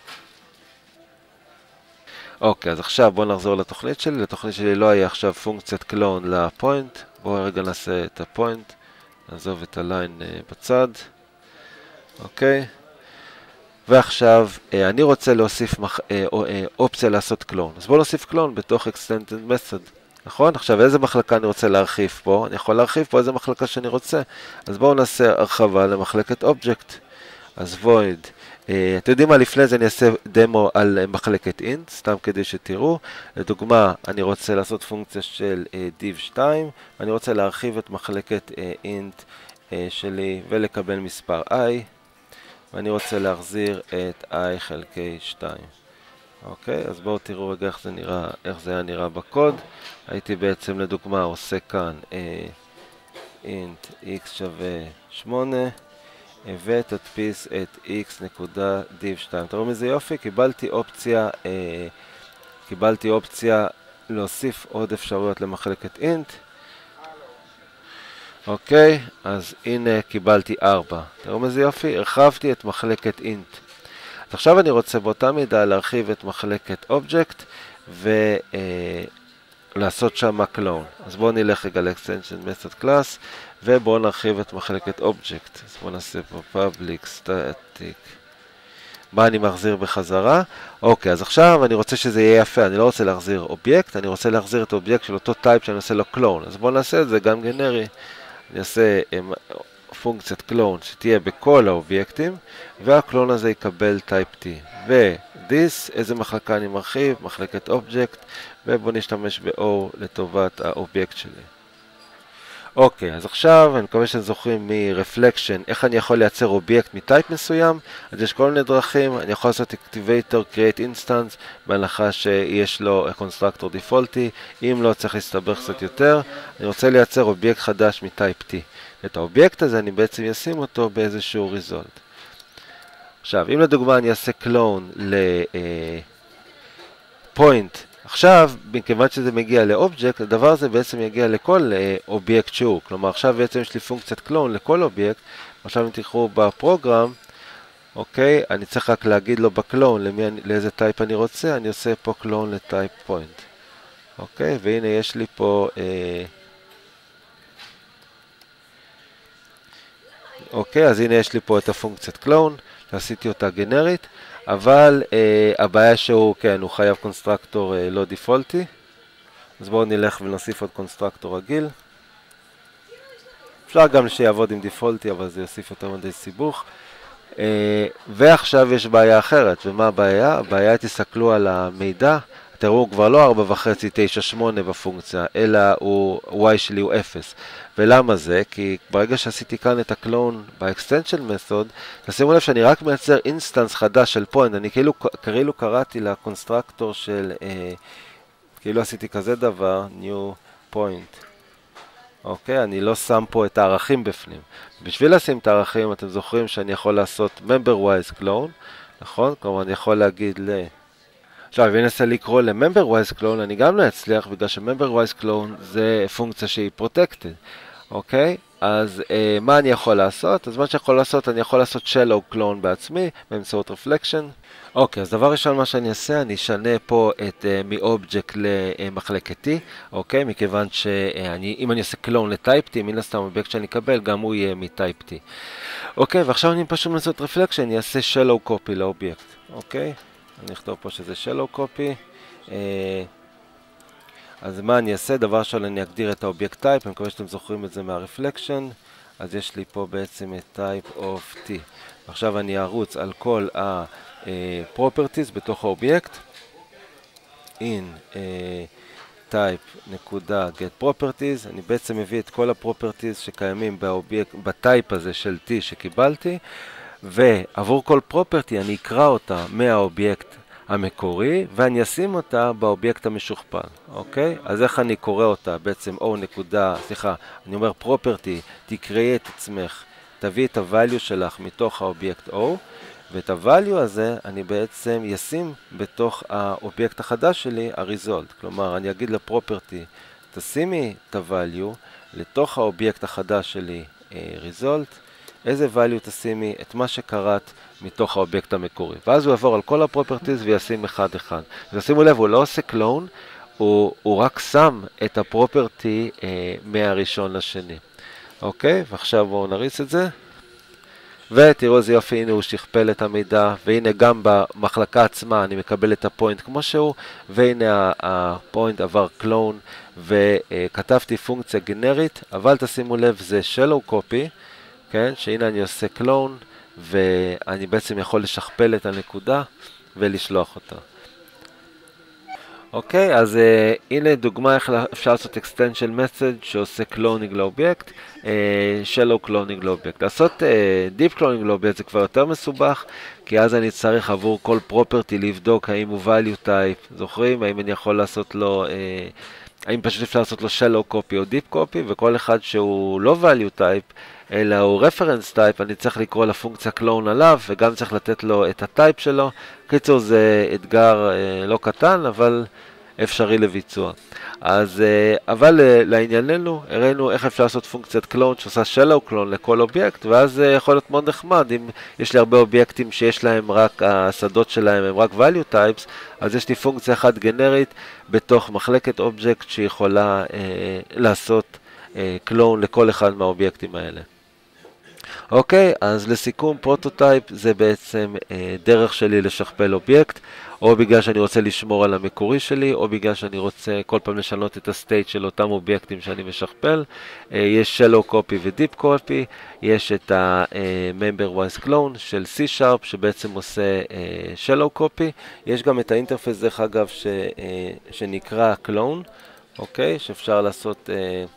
אוקיי, אז עכשיו בואו נחזור לתוכנית שלי. לתוכנית שלי לא היה עכשיו פונקציית קלון לפוינט. בואו רגע נעשה את הפוינט. נעזוב את הליין בצד. אוקיי. ועכשיו אני רוצה להוסיף אופציה לעשות קלון. אז בואו נוסיף קלון בתוך extended method. נכון? עכשיו איזה מחלקה אני רוצה להרחיב פה? אני יכול להרחיב פה איזה מחלקה שאני רוצה. אז בואו נעשה הרחבה למחלקת object. אז void. אתם יודעים מה, לפני זה אני אעשה דמו על מחלקת int, סתם כדי שתראו. לדוגמה, אני רוצה לעשות פונקציה של div 2, ואני רוצה להרחיב את מחלקת int שלי ולקבל מספר i, ואני רוצה להחזיר את i חלקי 2. אוקיי, אז בואו תראו רגע איך זה היה נראה בקוד. הייתי בעצם לדוגמה עושה כאן int x שווה 8 ותדפיס את x נקודה div 2. תראו מזה יופי, קיבלתי אופציה להוסיף עוד אפשרויות למחלקת int. אוקיי, אז הנה קיבלתי 4. תראו מזה יופי, הרחבתי את מחלקת int. אז עכשיו אני רוצה באותה מידה להרחיב את מחלקת object ולעשות שם clone. אז בואו נלך רגע ל-extension method class ובואו נרחיב את מחלקת object. אז בואו נעשה פה public static. מה אני מחזיר בחזרה? אוקיי, אז עכשיו אני רוצה שזה יהיה יפה, אני לא רוצה להחזיר אובייקט, אני רוצה להחזיר את האובייקט של אותו טייפ שאני עושה לו clone. אז בואו נעשה את זה גם גנרי. אני אעשה פונקציית קלון שתהיה בכל האובייקטים, והקלון הזה יקבל טייפ T. ו-this, איזה מחלקה אני מרחיב? מחלקת אובייקט, ובואו נשתמש ב-O לטובת האובייקט שלי. אוקיי, אז עכשיו אני מקווה שאתם זוכרים מ-reflection, איך אני יכול לייצר אובייקט מטייפ מסוים. אז יש כל מיני דרכים, אני יכול לעשות activator, create instance, בהנחה שיש לו constructor defaulty, אם לא צריך להסתבך קצת יותר, אני רוצה לייצר אובייקט חדש מטייפ T. את האובייקט הזה אני בעצם אשים אותו באיזשהו result. עכשיו, אם לדוגמה אני אעשה clone ל-point, עכשיו, מכיוון שזה מגיע לאובייקט, הדבר הזה בעצם יגיע לכל אובייקט שהוא. כלומר, עכשיו בעצם יש לי פונקציית קלון לכל אובייקט. עכשיו אם תראו בפרוגרם, אוקיי, אני צריך רק להגיד לו בקלון לאיזה טייפ אני רוצה, אני עושה פה קלון לטייפ פוינט. אוקיי, והנה יש לי פה, אוקיי, אז הנה יש לי פה את הפונקציית קלון, עשיתי אותה גנרית. אבל הבעיה שהוא, כן, הוא חייב קונסטרקטור לא דיפולטי. אז בואו נלך ונוסיף עוד קונסטרקטור רגיל. אפשר גם שיעבוד עם דיפולטי, אבל זה יוסיף יותר מדי סיבוך. ועכשיו יש בעיה אחרת. ומה הבעיה? הבעיה, תסתכלו על המידע. תראו, הוא כבר לא 4.5, 9, 8 בפונקציה, אלא y שלי הוא 0. ולמה זה? כי ברגע שעשיתי כאן את הקלון ב-extension method, תשימו לב שאני רק מייצר אינסטנס חדש של point. אני כאילו קראתי לקונסטרקטור של, כאילו עשיתי כזה דבר, new point. אוקיי, אני לא שם פה את הערכים בפנים. בשביל לשים את הערכים, אתם זוכרים שאני יכול לעשות member-wise clone, נכון? כלומר, אני יכול להגיד עכשיו, אם אני אנסה לקרוא ל-member-wise clone, אני גם לא אצליח, בגלל ש-member-wise clone זה פונקציה שהיא protected, אוקיי? אז מה אני יכול לעשות? אז מה שאני יכול לעשות, אני יכול לעשות shallow clone בעצמי, באמצעות reflection. אוקיי, אז דבר ראשון מה שאני אעשה, אני אשנה פה את מ-object למחלקת T, אוקיי? מכיוון שאם אני אעשה clone לטייפ T, מן הסתם האובייקט שאני אקבל, גם הוא יהיה מטייפ T. אוקיי, ועכשיו אני פשוט לעשות reflection, אני אעשה shallow copy לאובייקט, אוקיי? אני אכתוב פה שזה shallow copy. אז מה אני אעשה? דבר ראשון אני אגדיר את האובייקט טייפ, אני מקווה שאתם זוכרים את זה מהרפלקשן. אז יש לי פה בעצם את type of T. עכשיו אני ארוץ על כל ה-properties בתוך האובייקט. in type.get properties. אני בעצם מביא את כל ה-properties שקיימים בטייפ הזה של T שקיבלתי. ועבור כל פרופרטי אני אקרא אותה מהאובייקט המקורי, ואני אשים אותה באובייקט המשוכפל, אוקיי? אז איך אני קורא אותה? בעצם אני אומר פרופרטי, תקראי את עצמך, תביא את ה-value שלך מתוך האובייקט O, ואת ה-value הזה אני בעצם אשים בתוך האובייקט החדש שלי, ה-result. כלומר, אני אגיד לפרופרטי, תשימי את ה-value לתוך האובייקט החדש שלי, result, איזה value תשימי את מה שקראת מתוך האובייקט המקורי. ואז הוא יעבור על כל הפרופרטיז וישים אחד אחד. ושימו לב, הוא לא עושה קלון, הוא רק שם את הפרופרטי מהראשון לשני. אוקיי? ועכשיו בואו נריץ את זה. ותראו איזה יופי, הנה הוא שכפל את המידע, והנה גם במחלקה עצמה אני מקבל את הפוינט כמו שהוא, והנה הפוינט עבר קלון, וכתבתי פונקציה גנרית, אבל תשימו לב, זה shallow copy, כן? שהנה אני עושה קלון, ואני בעצם יכול לשכפל את הנקודה ולשלוח אותה. אוקיי, אז הנה דוגמה איך אפשר לעשות extension method שעושה cloning לאובייקט, shallow cloning לאובייקט. לעשות deep cloning לאובייקט זה כבר יותר מסובך, כי אז אני צריך עבור כל property לבדוק האם הוא value type, זוכרים? האם אני יכול לעשות לו, האם פשוט אפשר לעשות לו shallow copy או deep copy, וכל אחד שהוא לא value type, אלא הוא reference type, אני צריך לקרוא לפונקציה clone עליו, וגם צריך לתת לו את הטייפ שלו. קיצור, זה אתגר לא קטן, אבל אפשרי לביצוע. אז, אבל לענייננו, הראינו איך אפשר לעשות פונקציית clone שעושה shallow clone לכל אובייקט, ואז יכול להיות מאוד נחמד, אם יש לי הרבה אובייקטים שיש להם רק, השדות שלהם הם רק value types, אז יש לי פונקציה אחת גנרית בתוך מחלקת אובייקט שיכולה לעשות clone לכל אחד מהאובייקטים האלה. אוקיי, אז לסיכום, פרוטוטייפ זה בעצם דרך שלי לשכפל אובייקט, או בגלל שאני רוצה לשמור על המקורי שלי, או בגלל שאני רוצה כל פעם לשנות את הסטייט של אותם אובייקטים שאני משכפל. יש shallow copy ו-deep copy, יש את ה-member wise clone של C# שבעצם עושה shallow copy, יש גם את האינטרפייס דרך אגב שנקרא clone, אוקיי, שאפשר לעשות...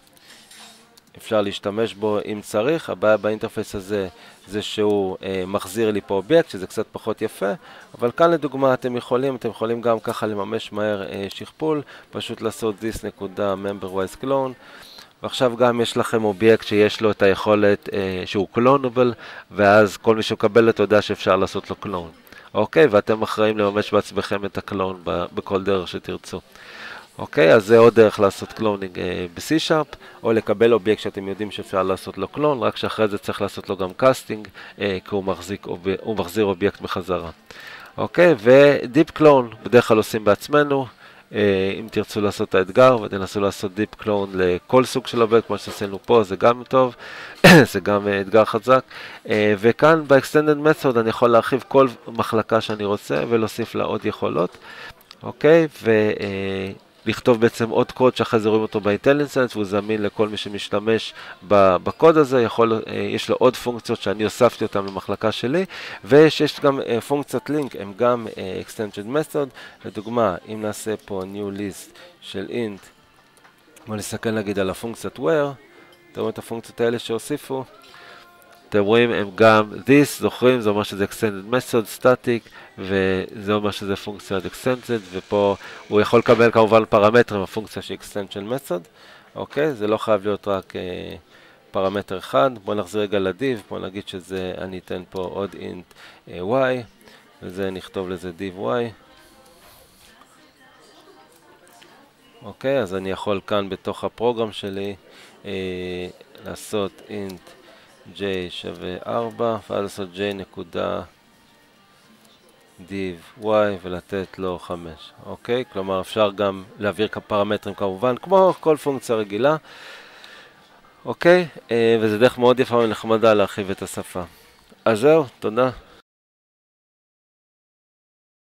אפשר להשתמש בו אם צריך. הבעיה באינטרפייס הזה זה שהוא מחזיר לי פה אובייקט, שזה קצת פחות יפה, אבל כאן לדוגמה אתם יכולים גם ככה לממש מהר שכפול, פשוט לעשות this.memberWise clone, ועכשיו גם יש לכם אובייקט שיש לו את היכולת שהוא clonable, ואז כל מי שמקבל את יודע שאפשר לעשות לו clone. אוקיי, ואתם אחראים לממש בעצמכם את הקלון בכל דרך שתרצו. אוקיי, אז זה עוד דרך לעשות קלונינג ב-C#, או לקבל אובייקט שאתם יודעים שאפשר לעשות לו קלון, רק שאחרי זה צריך לעשות לו גם קאסטינג, כי הוא מחזיר אובייקט בחזרה. אוקיי, ודיפ קלון בדרך כלל עושים בעצמנו, אם תרצו לעשות את האתגר ותנסו לעשות דיפ קלון לכל סוג של אובייקט, כמו שעשינו פה, זה גם טוב, זה גם אתגר חזק. וכאן ב-Extended Method אני יכול להרחיב כל מחלקה שאני רוצה ולהוסיף לה עוד יכולות. אוקיי, לכתוב בעצם עוד קוד שאחרי זה רואים אותו ב-IntelliSense, והוא זמין לכל מי שמשתמש בקוד הזה, יש לו עוד פונקציות שאני הוספתי אותן למחלקה שלי, ויש גם פונקציית לינק, הם גם Extension Method, לדוגמה, אם נעשה פה New List של int, בוא נסתכל נגיד על הפונקציית where, אתם רואים את הפונקציות האלה שהוסיפו, אתם רואים הם גם this, זוכרים, זה אומר שזה extended method, static, וזה אומר שזה פונקציה extended, ופה הוא יכול לקבל כמובן פרמטרים, הפונקציה של extension method, אוקיי? זה לא חייב להיות רק פרמטר אחד. בואו נחזיר רגע לדיב, בואו נגיד שזה, אני אתן פה עוד int y, וזה נכתוב לזה div y. אוקיי, אז אני יכול כאן בתוך הפרוגרם שלי לעשות int j שווה 4, ואז לעשות j נקודה div y ולתת לו 5. אוקיי, כלומר אפשר גם להעביר פרמטרים כמובן, כמו כל פונקציה רגילה. אוקיי, וזה דרך מאוד יפה ונחמדה להרחיב את השפה. אז זהו, תודה.